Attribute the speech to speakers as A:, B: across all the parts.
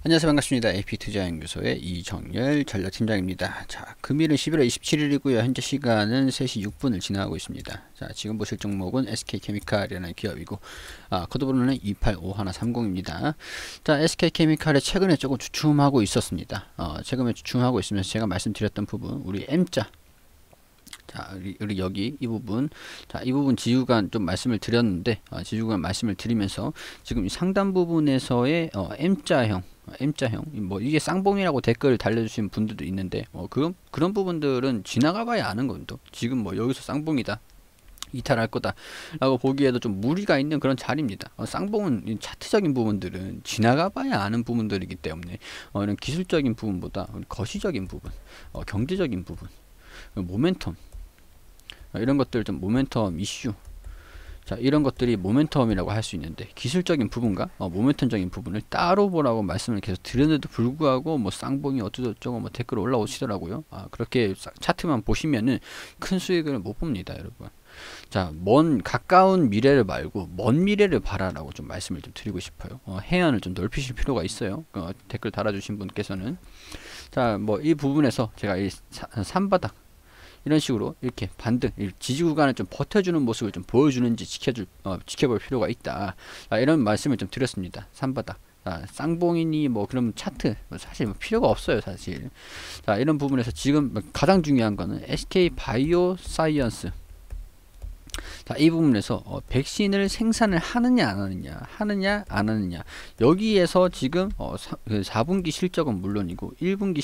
A: 안녕하세요. 반갑습니다. AP투자연구소의 이정열 전략팀장입니다. 자, 금일은 11월 27일이고요. 현재 시간은 3시 6분을 지나고 있습니다. 자, 지금 보실 종목은 SK케미칼이라는 기업이고, 코드번호는 285130입니다. 자, SK케미칼에 최근에 조금 주춤하고 있었습니다. 최근에 주춤하고 있으면서 제가 말씀드렸던 부분, 우리 M자. 자, 우리 여기 이 부분, 자, 이 부분 지주간 좀 말씀을 드렸는데, 지주간 말씀을 드리면서 지금 이 상단 부분에서의 M자형, 뭐 이게 쌍봉이라고 댓글을 달려주신 분들도 있는데, 그런 부분들은 지나가봐야 아는 겁니다. 지금 뭐 여기서 쌍봉이다, 이탈할 거다 라고 보기에도 좀 무리가 있는 그런 자리입니다. 쌍봉은 차트적인 부분들은 지나가봐야 아는 부분들이기 때문에 이런 기술적인 부분보다 거시적인 부분, 경제적인 부분, 모멘텀, 이런 것들 좀 모멘텀 이슈, 자, 이런 것들이 모멘텀이라고 할 수 있는데, 기술적인 부분과 모멘텀적인 부분을 따로 보라고 말씀을 계속 드렸는데도 불구하고 뭐 쌍봉이 어쩌고저쩌고 뭐 댓글 올라오시더라고요. 그렇게 차트만 보시면은 큰 수익을 못 봅니다, 여러분. 자, 가까운 미래를 말고 먼 미래를 바라라고 좀 말씀을 좀 드리고 싶어요. 해안을 좀 넓히실 필요가 있어요. 댓글 달아주신 분께서는. 자, 뭐 이 부분에서 제가 이 산바닥 이런 식으로 이렇게 반등, 지지 구간을 좀 버텨주는 모습을 좀 보여주는지 지켜볼 필요가 있다. 이런 말씀을 좀 드렸습니다. 산바닥. 쌍봉이니 뭐 그럼 차트 사실 뭐 필요가 없어요, 사실. 자, 이런 부분에서 지금 가장 중요한 거는 SK 바이오사이언스. 자, 이 부분에서 백신을 생산을 하느냐 안 하느냐, 여기에서 지금 4분기 실적은 물론이고 1분기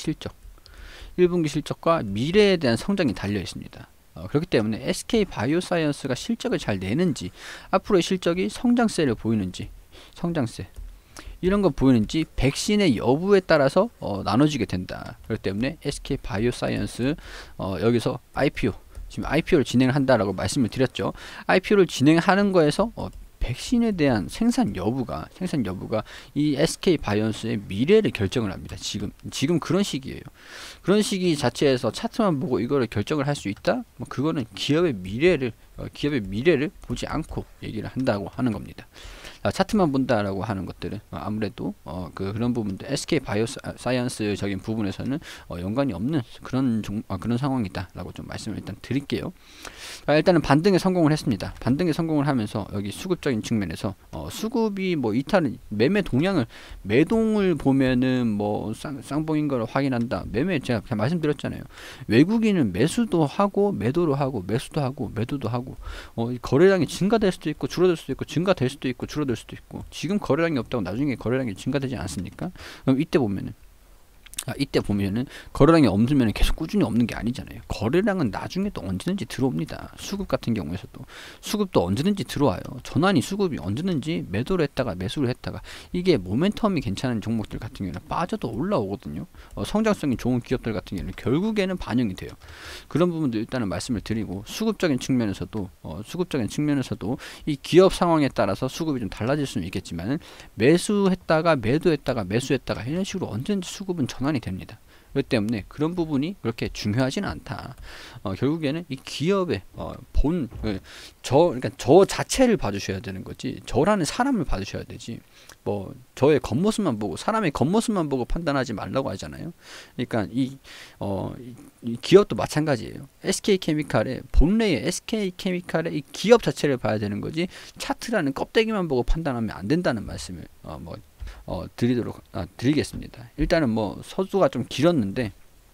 A: 실적과 미래에 대한 성장이 달려 있습니다. 그렇기 때문에 SK 바이오사이언스가 실적을 잘 내는지, 앞으로의 실적이 성장세를 보이는지, 이런 거 보이는지 백신의 여부에 따라서 나눠지게 된다. 그렇기 때문에 SK 바이오사이언스 여기서 IPO, 지금 IPO를 진행을 한다라고 말씀을 드렸죠. IPO를 진행하는 거에서 백신에 대한 생산 여부가 이 SK 바이오스의 미래를 결정을 합니다. 지금 그런 시기예요. 그런 시기 자체에서 차트만 보고 이거를 결정을 할 수 있다? 뭐 그거는 기업의 미래를 보지 않고 얘기를 한다고 하는 겁니다. 차트만 본다라고 하는 것들은 아무래도 그런 부분들, SK 바이오사이언스적인 부분에서는 연관이 없는 그런 상황이다라고 좀 말씀을 일단 드릴게요. 일단은 반등에 성공을 했습니다. 반등에 성공을 하면서 여기 수급적인 측면에서 수급이 뭐 이탈은 매매 동향을, 매동을 보면은 뭐 쌍봉인 걸 확인한다. 제가 그냥 말씀드렸잖아요. 외국인은 매수도 하고 매도를 하고 매수도 하고 매도도 하고, 거래량이 증가될 수도 있고 줄어들 수도 있고, 증가될 수도 있고 줄어들 수도 있고, 지금 거래량이 없다고 나중에 거래량이 증가되지 않습니까? 그럼 이때 보면은 거래량이 없으면 계속 꾸준히 없는 게 아니잖아요. 거래량은 나중에도 언제든지 들어옵니다. 수급 같은 경우에서도 수급도 언제든지 들어와요. 전환이 수급이 언제든지 매도를 했다가 매수를 했다가, 이게 모멘텀이 괜찮은 종목들 같은 경우는 빠져도 올라오거든요. 성장성이 좋은 기업들 같은 경우는 결국에는 반영이 돼요. 그런 부분도 일단은 말씀을 드리고, 수급적인 측면에서도 이 기업 상황에 따라서 수급이 좀 달라질 수는 있겠지만, 매수했다가 매도했다가 매수했다가 이런 식으로 언제든지 수급은 전환이 됩니다. 그렇기 때문에 그런 부분이 그렇게 중요하지는 않다. 결국에는 이 기업의 그러니까 저 자체를 봐주셔야 되는 거지, 저라는 사람을 봐주셔야 되지, 뭐 저의 겉모습만 보고, 사람의 겉모습만 보고 판단하지 말라고 하잖아요. 그러니까 이 기업도 마찬가지예요. SK케미칼의 본래의 SK케미칼의 이 기업 자체를 봐야 되는 거지, 차트라는 껍데기만 보고 판단하면 안 된다는 말씀을 드리겠습니다. 일단은 뭐 서두가 좀 길었는데,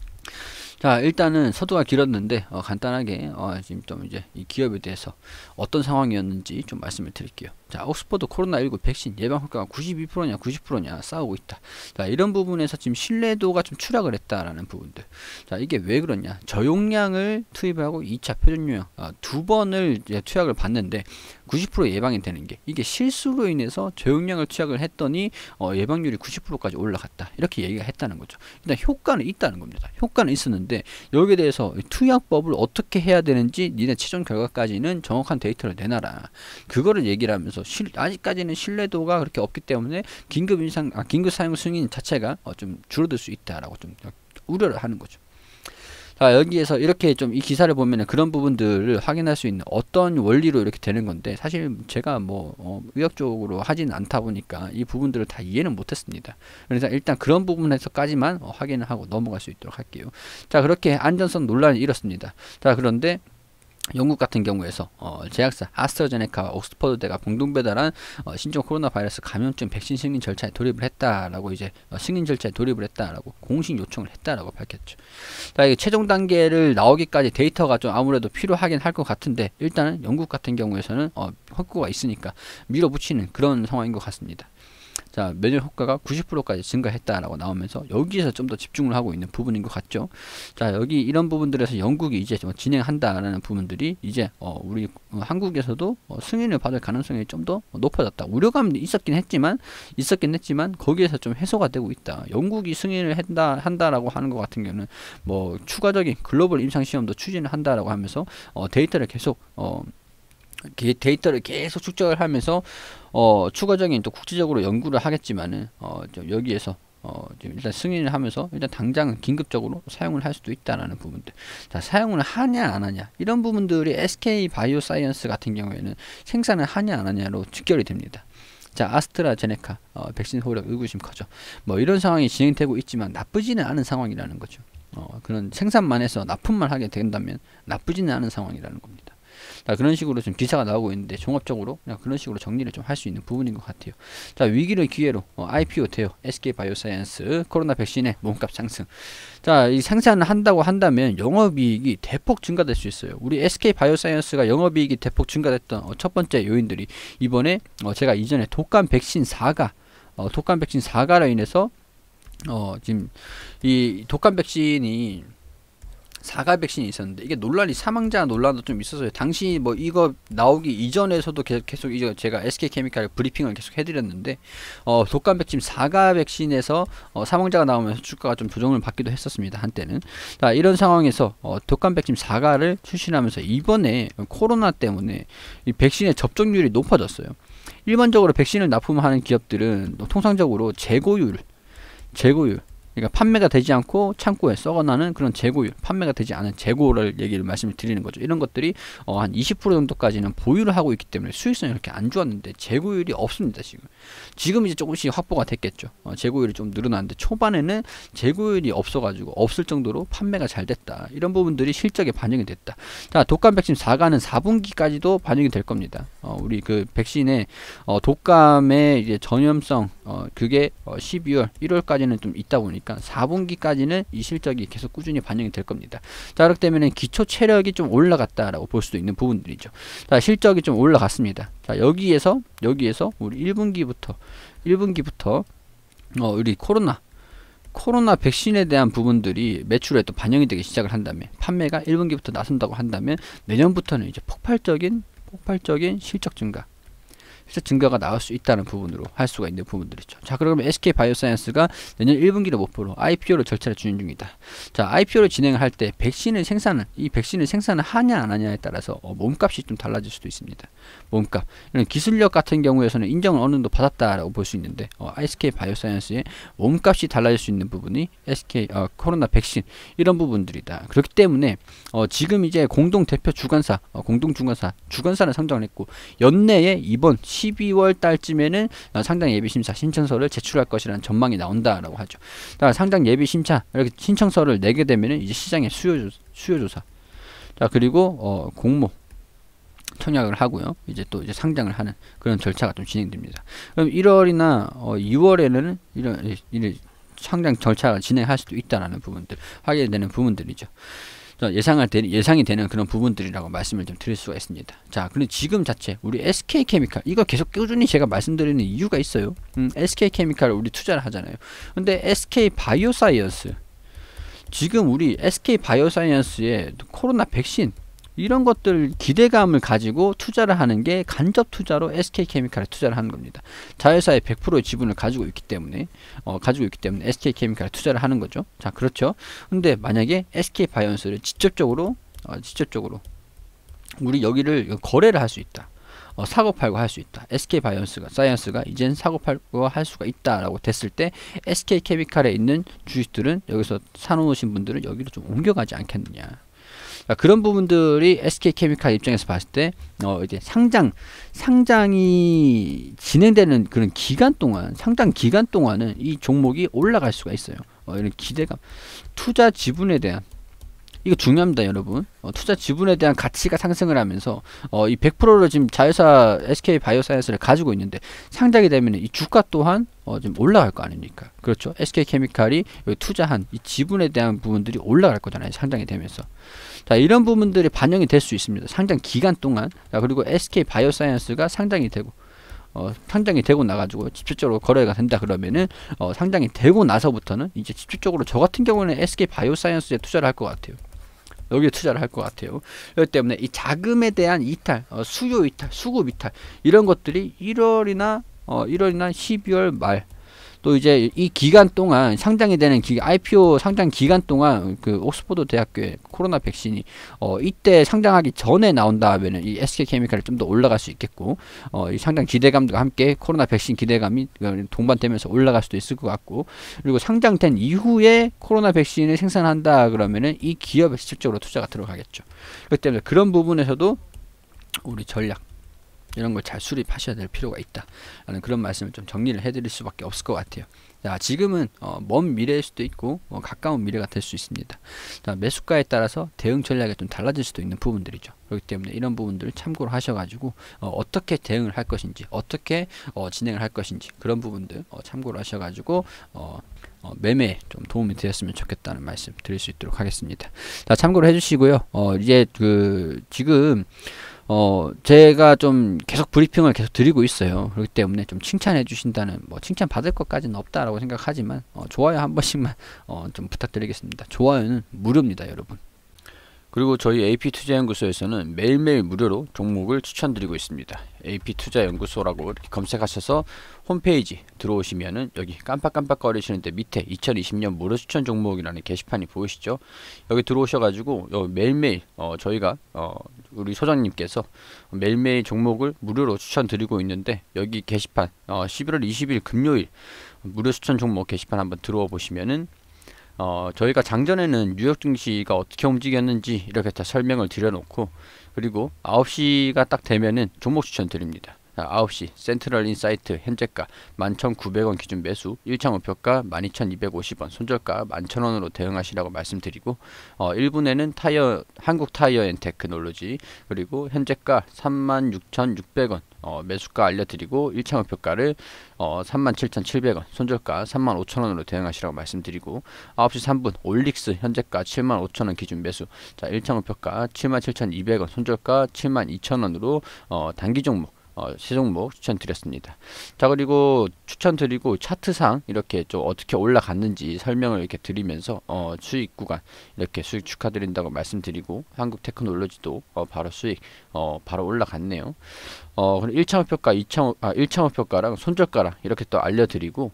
A: 간단하게 지금 좀 이제 이 기업에 대해서 어떤 상황이었는지 좀 말씀을 드릴게요. 자, 옥스퍼드 코로나19 백신 예방 효과가 92%냐 90%냐 싸우고 있다. 자, 이런 부분에서 지금 신뢰도가 좀 추락을 했다라는 부분들. 자, 이게 왜 그러냐? 저용량을 투입하고 2차 표준요약 두 번을 이제 투약을 받는데 90% 예방이 되는 게, 이게 실수로 인해서 저용량을 투약을 했더니 예방률이 90%까지 올라갔다. 이렇게 얘기가 했다는 거죠. 일단 효과는 있다는 겁니다. 효과는 있었는데 여기에 대해서 투약법을 어떻게 해야 되는지 니네 최종 결과까지는 정확한 데이터를 내놔라. 그거를 얘기를 하면서 아직까지는 신뢰도가 그렇게 없기 때문에 긴급 사용 승인 자체가 좀 줄어들 수 있다라고 좀 우려를 하는 거죠. 자, 여기에서 이렇게 좀 이 기사를 보면은 그런 부분들을 확인할 수 있는 어떤 원리로 이렇게 되는 건데, 사실 제가 뭐 의학적으로 하진 않다 보니까 이 부분들을 다 이해는 못했습니다. 그래서 일단 그런 부분에서까지만 확인을 하고 넘어갈 수 있도록 할게요. 자, 그렇게 안전성 논란이 일었습니다. 자, 그런데 영국 같은 경우에서 제약사 아스트라제네카와 옥스퍼드대가 공동 배달한 신종 코로나 바이러스 감염증 백신 승인 절차에 돌입을 했다라고, 이제 승인 절차에 돌입을 했다라고 공식 요청을 했다라고 밝혔죠. 자, 이게 최종 단계를 나오기까지 데이터가 좀 아무래도 필요하긴 할 것 같은데, 일단은 영국 같은 경우에서는 확보가 있으니까 밀어붙이는 그런 상황인 것 같습니다. 자, 면역 효과가 90%까지 증가했다라고 나오면서 여기에서 좀 더 집중을 하고 있는 부분인 것 같죠. 자, 여기 이런 부분들에서 영국이 이제 진행한다라는 부분들이 이제 우리 한국에서도 승인을 받을 가능성이 좀 더 높아졌다. 우려감이 있었긴 했지만 거기에서 좀 해소가 되고 있다. 영국이 승인을 한다라고 하는 것 같은 경우는 뭐 추가적인 글로벌 임상 시험도 추진을 한다라고 하면서 데이터를 계속 축적을 하면서 추가적인 또 국제적으로 연구를 하겠지만은 좀 여기에서 일단 승인을 하면서 일단 당장은 긴급적으로 사용을 할 수도 있다라는 부분들. 자, 사용을 하냐 안 하냐 이런 부분들이 SK 바이오사이언스 같은 경우에는 생산을 하냐 안 하냐로 직결이 됩니다. 자, 아스트라제네카 백신 소비력 의구심 커져. 뭐 이런 상황이 진행되고 있지만 나쁘지는 않은 상황이라는 거죠. 그런 생산만 해서 납품만 하게 된다면 나쁘지는 않은 상황이라는 겁니다. 자, 그런 식으로 좀 기사가 나오고 있는데 종합적으로 그냥 그런 식으로 정리를 좀 할 수 있는 부분인 것 같아요. 자, 위기를 기회로 IPO 대여 SK 바이오사이언스 코로나 백신의 몸값 상승. 자, 이 생산을 한다고 한다면 영업이익이 대폭 증가될 수 있어요. 우리 SK 바이오사이언스가 영업이익이 대폭 증가됐던 첫 번째 요인들이 이번에 제가 이전에 독감 백신 4가로 인해서 지금 이 독감 백신이 4가 백신이 있었는데 이게 논란이 사망자 논란도 좀 있었어요. 당시 뭐 이거 나오기 이전에서도 계속 이제 제가 SK케미칼 브리핑을 계속 해드렸는데 독감 백신 4가 백신에서 사망자가 나오면서 주가가 좀 조정을 받기도 했었습니다. 한때는. 자, 이런 상황에서 독감 백신 4가를 출시하면서 이번에 코로나 때문에 이 백신의 접종률이 높아졌어요. 일반적으로 백신을 납품하는 기업들은 통상적으로 재고율 그러니까 판매가 되지 않고 창고에 썩어나는 그런 재고율, 판매가 되지 않은 재고를 말씀을 드리는 거죠. 이런 것들이 한 20% 정도까지는 보유를 하고 있기 때문에 수익성이 그렇게 안 좋았는데 재고율이 없습니다. 지금 이제 조금씩 확보가 됐겠죠. 재고율이 좀 늘어났는데 초반에는 재고율이 없어가지고 없을 정도로 판매가 잘 됐다. 이런 부분들이 실적에 반영이 됐다. 자, 독감 백신 4가는 4분기까지도 반영이 될 겁니다. 우리 그 백신의 독감의 이제 전염성 그게 12월, 1월까지는 좀 있다 보니까 4분기까지는 이 실적이 계속 꾸준히 반영이 될 겁니다. 자, 그렇기 때문에 기초 체력이 좀 올라갔다라고 볼 수도 있는 부분들이죠. 자, 실적이 좀 올라갔습니다. 자, 여기에서 우리 1분기부터 우리 코로나 백신에 대한 부분들이 매출에 또 반영이 되기 시작을 한다면, 판매가 1분기부터 나선다고 한다면 내년부터는 이제 폭발적인 실적 증가가 나올 수 있다는 부분으로 할 수가 있는 부분들이죠. 자, 그러면 SK 바이오사이언스가 내년 1분기를 목표로 IPO를 절차를 진행 중이다. 자, IPO를 진행을 할 때 이 백신을 생산을 하냐 안 하냐에 따라서 몸값이 좀 달라질 수도 있습니다. 몸값. 이런 기술력 같은 경우에서는 인정을 어느 정도 받았다라고 볼 수 있는데 SK 바이오사이언스의 몸값이 달라질 수 있는 부분이 SK 코로나 백신 이런 부분들이다. 그렇기 때문에 지금 이제 공동 대표 주관사는 선정을 했고 연내에 이번 12월 달쯤에는 상장 예비 심사 신청서를 제출할 것이라는 전망이 나온다라고 하죠. 상장 예비 심사 이렇게 신청서를 내게 되면은 이제 시장의 수요 조사. 자, 그리고 공모 청약을 하고요. 이제 또 이제 상장을 하는 그런 절차가 좀 진행됩니다. 그럼 1월이나 2월에는 이런 상장 절차가 진행할 수도 있다라는 부분들 확인되는 부분들이죠. 예상이 되는 그런 부분들이라고 말씀을 좀 드릴 수가 있습니다. 자, 근데 지금 자체 우리 SK케미칼 이거 계속 꾸준히 제가 말씀드리는 이유가 있어요. SK케미칼을 우리 투자를 하잖아요. 근데 SK바이오사이언스 지금 우리 SK바이오사이언스의 코로나 백신 이런 것들 기대감을 가지고 투자를 하는 게 간접 투자로 SK케미칼에 투자를 하는 겁니다. 자회사의 100%의 지분을 가지고 있기 때문에 SK케미칼에 투자를 하는 거죠. 자, 그렇죠. 근데 만약에 SK바이오사이언스를 직접적으로 우리 여기를 거래를 할 수 있다. 사고 팔고 할 수 있다. SK 사이언스가 이젠 사고 팔고 할 수가 있다라고 됐을 때 SK 케미칼에 있는 주식들은 여기서 사놓으신 분들은 여기로 좀 옮겨가지 않겠느냐. 그러니까 그런 부분들이 SK 케미칼 입장에서 봤을 때 이제 상장이 진행되는 그런 기간 동안, 상장 기간 동안은 이 종목이 올라갈 수가 있어요. 이런 기대감, 투자 지분에 대한, 이거 중요합니다, 여러분. 투자 지분에 대한 가치가 상승을 하면서 이 100%를 지금 자회사 SK 바이오사이언스를 가지고 있는데 상장이 되면 이 주가 또한 좀 올라갈 거 아닙니까? 그렇죠? SK 케미칼이 여기 투자한 이 지분에 대한 부분들이 올라갈 거잖아요, 상장이 되면서. 자, 이런 부분들이 반영이 될 수 있습니다, 상장 기간 동안. 자, 그리고 SK 바이오사이언스가 상장이 되고 나가지고 직접적으로 거래가 된다 그러면은 상장이 되고 나서부터는 이제 직접적으로 저 같은 경우는 SK 바이오사이언스에 투자를 할 것 같아요. 여기에 투자를 할 것 같아요. 그렇기 때문에 이 자금에 대한 이탈, 수요 이탈, 수급 이탈, 이런 것들이 1월이나 12월 말, 또 이제 이 기간 동안 상장이 되는 IPO 상장 기간 동안 그 옥스퍼드 대학교의 코로나 백신이 이때 상장하기 전에 나온다 하면은 이 SK케미칼이 좀 더 올라갈 수 있겠고, 이 상장 기대감과 함께 코로나 백신 기대감이 동반되면서 올라갈 수도 있을 것 같고, 그리고 상장된 이후에 코로나 백신을 생산한다 그러면은 이 기업에 직접적으로 투자가 들어가겠죠. 그렇기 때문에 그런 부분에서도 우리 전략 이런 걸 잘 수립하셔야 될 필요가 있다 라는 그런 말씀을 좀 정리를 해드릴 수밖에 없을 것 같아요. 자, 지금은 먼 미래일 수도 있고 가까운 미래가 될 수 있습니다. 자, 매수가에 따라서 대응 전략이 좀 달라질 수도 있는 부분들이죠. 그렇기 때문에 이런 부분들을 참고를 하셔가지고 어떻게 대응을 할 것인지, 어떻게 진행을 할 것인지, 그런 부분들 참고를 하셔가지고 매매에 좀 도움이 되었으면 좋겠다는 말씀 드릴 수 있도록 하겠습니다. 자, 참고를 해주시고요. 이제 지금 제가 좀 계속 브리핑을 계속 드리고 있어요. 그렇기 때문에 좀 칭찬해 주신다는, 뭐 칭찬 받을 것까지는 없다라고 생각하지만 좋아요 한 번씩만 좀 부탁드리겠습니다. 좋아요는 무료입니다, 여러분. 그리고 저희 AP투자연구소에서는 매일매일 무료로 종목을 추천드리고 있습니다. AP투자연구소라고 이렇게 검색하셔서 홈페이지 들어오시면은 여기 깜빡깜빡거리시는데 밑에 2020년 무료 추천 종목이라는 게시판이 보이시죠? 여기 들어오셔가지고 매일매일 저희가 우리 소장님께서 매일매일 종목을 무료로 추천드리고 있는데, 여기 게시판 11월 20일 금요일 무료 추천 종목 게시판 한번 들어와 보시면은 저희가 장전에는 뉴욕 증시가 어떻게 움직였는지 이렇게 다 설명을 드려놓고, 그리고 9시가 딱 되면은 종목 추천 드립니다. 9시 센트럴 인사이트 현재가 11,900원 기준 매수, 1차 목표가 12,250원, 손절가 11,000원으로 대응하시라고 말씀드리고, 1분에는 한국 타이어 앤 테크놀로지, 그리고 현재가 36,600원 매수가 알려드리고, 1차 목표가를 37,700원, 손절가 35,000원으로 대응하시라고 말씀드리고, 9시 3분 올릭스 현재가 75,000원 기준 매수, 자 1차 목표가 77,200원, 손절가 72,000원으로 단기 종목 세 종목 추천드렸습니다. 자, 그리고 추천드리고 차트상 이렇게 좀 어떻게 올라갔는지 설명을 이렇게 드리면서 수익 구간 이렇게 수익 축하드린다고 말씀드리고, 한국 테크놀로지도 바로 수익 바로 올라갔네요. 그리고 1차 목표가 1차 목표가랑 손절가랑 이렇게 또 알려드리고,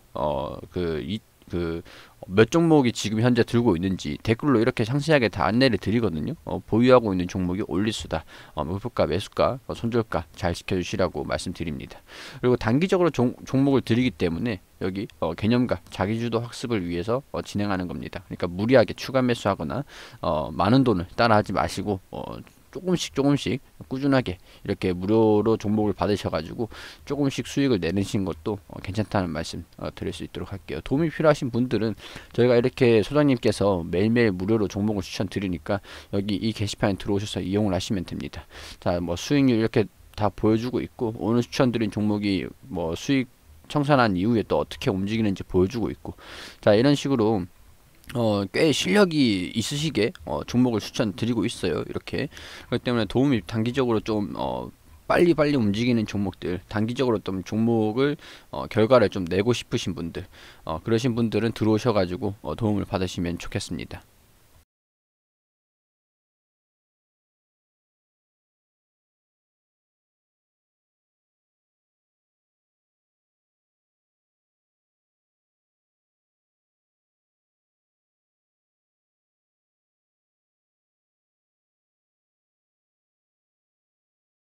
A: 몇 종목이 지금 현재 들고 있는지 댓글로 이렇게 상세하게 다 안내를 드리거든요. 보유하고 있는 종목이 올리수다, 목표가, 매수가, 손절가 잘 지켜주시라고 말씀드립니다. 그리고 단기적으로 종목을 드리기 때문에 여기 개념가 자기주도 학습을 위해서 진행하는 겁니다. 그러니까 무리하게 추가 매수하거나 많은 돈을 따라하지 마시고 조금씩 꾸준하게 이렇게 무료로 종목을 받으셔가지고 조금씩 수익을 내내신 것도 괜찮다는 말씀 드릴 수 있도록 할게요. 도움이 필요하신 분들은 저희가 이렇게 소장님께서 매일매일 무료로 종목을 추천드리니까 여기 이 게시판에 들어오셔서 이용을 하시면 됩니다. 자, 뭐 수익률 이렇게 다 보여주고 있고, 오늘 추천드린 종목이 뭐 수익 청산한 이후에 또 어떻게 움직이는지 보여주고 있고, 자, 이런 식으로 꽤 실력이 있으시게 종목을 추천드리고 있어요. 이렇게. 그렇기 때문에 도움이 단기적으로 좀 빨리 움직이는 종목들, 단기적으로 좀 종목을 결과를 좀 내고 싶으신 분들, 그러신 분들은 들어오셔가지고 도움을 받으시면 좋겠습니다.